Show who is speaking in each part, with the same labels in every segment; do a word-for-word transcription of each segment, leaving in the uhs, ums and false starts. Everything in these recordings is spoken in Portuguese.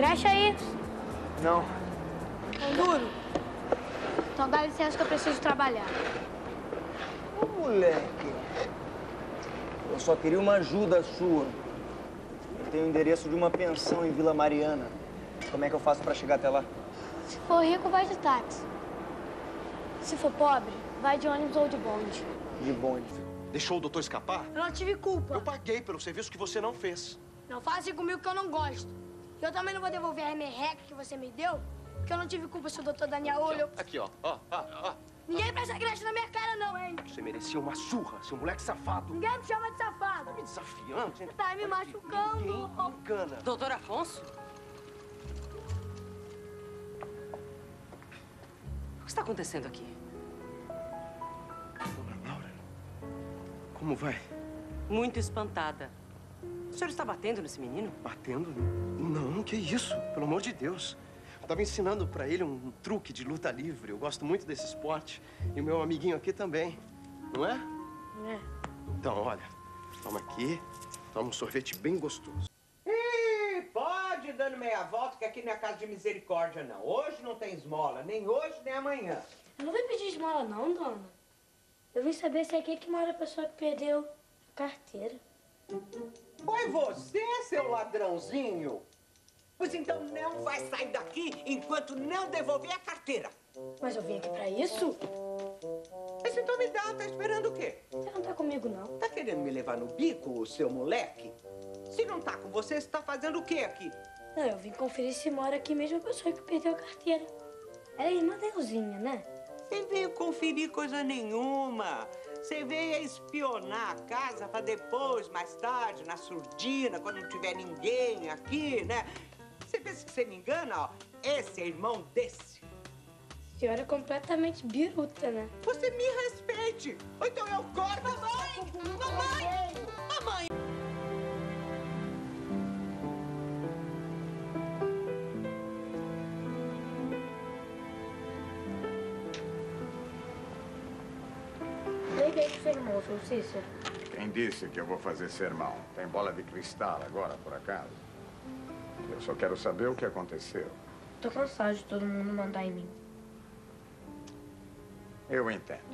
Speaker 1: Creche aí.
Speaker 2: Não.
Speaker 1: Duro. Então dá licença que eu preciso trabalhar.
Speaker 2: Ô, moleque. Eu só queria uma ajuda sua. Eu tenho o endereço de uma pensão em Vila Mariana. Como é que eu faço pra chegar até lá?
Speaker 1: Se for rico, vai de táxi. Se for pobre, vai de ônibus ou de bonde.
Speaker 2: De bonde.
Speaker 3: Deixou o doutor escapar?
Speaker 1: Eu não tive culpa.
Speaker 3: Eu paguei pelo serviço que você não fez.
Speaker 1: Não faça assim comigo que eu não gosto. E eu também não vou devolver a merreca que você me deu, porque eu não tive culpa se o doutor Daniel olhou.
Speaker 3: Aqui, ó. Ó, ó, ó.
Speaker 1: Ninguém presta creche na minha cara, não, hein?
Speaker 3: Você merecia uma surra, seu moleque safado.
Speaker 1: Ninguém me chama de safado.
Speaker 3: Tá me desafiando, gente.
Speaker 1: Tá me machucando.
Speaker 3: Ninguém me engana.
Speaker 4: Doutor Afonso? O que está acontecendo aqui?
Speaker 3: Dona Laura, como vai?
Speaker 4: Muito espantada. O senhor está batendo nesse menino?
Speaker 3: Batendo? Não, que isso? Pelo amor de Deus. Eu tava ensinando pra ele um truque de luta livre. Eu gosto muito desse esporte. E o meu amiguinho aqui também. Não é?
Speaker 1: É.
Speaker 3: Então, olha. Toma aqui. Toma um sorvete bem gostoso.
Speaker 5: Ih, pode ir dando meia volta, que aqui não é casa de misericórdia, não. Hoje não tem esmola, nem hoje, nem amanhã.
Speaker 1: Eu não vim pedir esmola, não, dona. Eu vim saber se é aqui que mora a pessoa que perdeu a carteira.
Speaker 5: Foi você, seu ladrãozinho? Pois então não vai sair daqui enquanto não devolver a carteira.
Speaker 1: Mas eu vim aqui pra isso?
Speaker 5: Mas então me dá, tá esperando o quê?
Speaker 1: Você não tá comigo, não.
Speaker 5: Tá querendo me levar no bico, seu moleque? Se não tá com você, você tá fazendo o quê aqui?
Speaker 1: Não, eu vim conferir se mora aqui mesmo a pessoa que perdeu a carteira. Ela é irmã da Elzinha, né?
Speaker 5: Você veio conferir coisa nenhuma. Você veio espionar a casa pra depois, mais tarde, na surdina, quando não tiver ninguém aqui, né? Você pensa que você me engana, ó? Esse é irmão desse.
Speaker 1: A senhora é completamente biruta, né?
Speaker 5: Você me respeite, ou então eu corto... Mamãe! Mamãe! Mamãe!
Speaker 1: Liguei pro seu irmão, seu Cícero.
Speaker 6: Quem disse que eu vou fazer sermão? Tem bola de cristal agora, por acaso? Eu só quero saber o que aconteceu.
Speaker 1: Tô cansado de todo mundo mandar em mim.
Speaker 6: Eu entendo.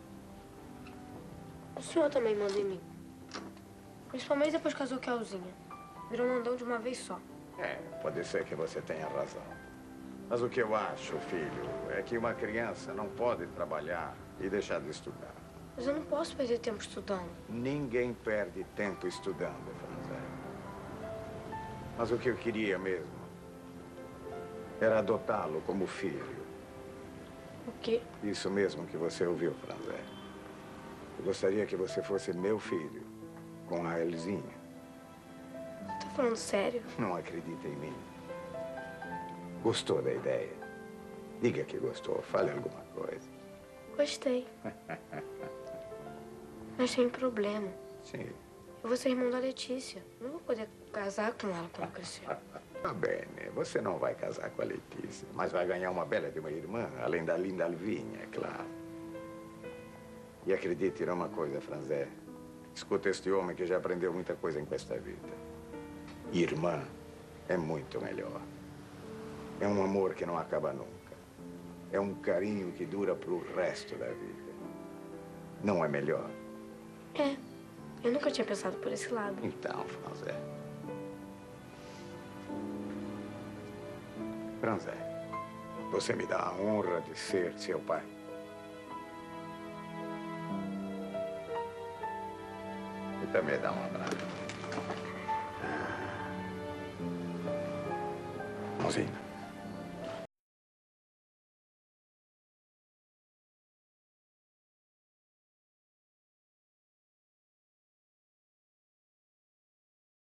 Speaker 1: O senhor também manda em mim. Principalmente depois que casou com a Elzinha. Virou mandão de uma vez só.
Speaker 6: É, pode ser que você tenha razão. Mas o que eu acho, filho, é que uma criança não pode trabalhar e deixar de estudar.
Speaker 1: Mas eu não posso perder tempo estudando.
Speaker 6: Ninguém perde tempo estudando, Franzé. Mas o que eu queria mesmo era adotá-lo como filho.
Speaker 1: O quê?
Speaker 6: Isso mesmo que você ouviu, Franzé. Eu gostaria que você fosse meu filho, com a Elzinha.
Speaker 1: Tá falando sério?
Speaker 6: Não acredita em mim. Gostou da ideia? Diga que gostou, fale alguma coisa.
Speaker 1: Gostei. Mas tem problema.
Speaker 6: Sim.
Speaker 1: Eu vou ser irmão da Letícia. Não vou poder casar com ela quando crescer.
Speaker 6: Tá bem, né? Você não vai casar com a Letícia, mas vai ganhar uma bela de uma irmã, além da linda Alvinha, é claro. E acredite numa coisa, Franzé. Escuta este homem que já aprendeu muita coisa em esta vida. Irmã é muito melhor. É um amor que não acaba nunca. É um carinho que dura pro resto da vida. Não é melhor?
Speaker 1: É. Eu nunca tinha pensado por esse lado.
Speaker 6: Então, Franzé. Franzé, você me dá a honra de ser seu pai. E também dá um abraço. Mãozinha.